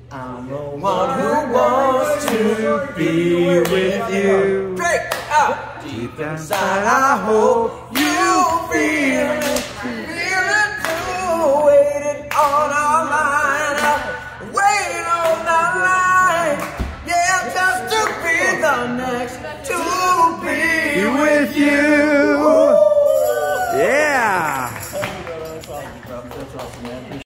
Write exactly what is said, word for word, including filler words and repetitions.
I'm the one who wants to be with you. Drake, out. Deep inside, I hope you feel it. Feel it too. Waiting on our line. Waiting on our line. Yeah, just to be the next to be With you. Yeah. That's awesome, man.